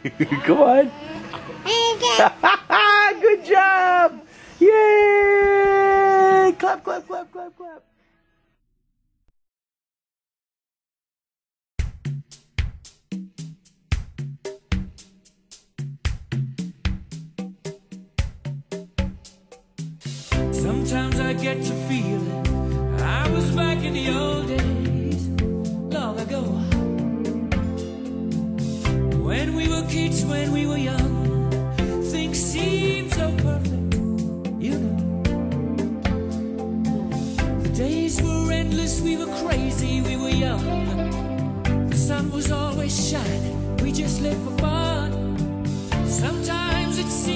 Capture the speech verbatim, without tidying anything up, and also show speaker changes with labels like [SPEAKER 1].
[SPEAKER 1] Come on. Good job. Yay. Clap, clap, clap, clap, clap.
[SPEAKER 2] Sometimes I get to feeling I was back in the old days, long ago, when we were kids, when we were young. Things seemed so perfect, you know. The days were endless, we were crazy, we were young. The sun was always shining, we just lived for fun. Sometimes it seemed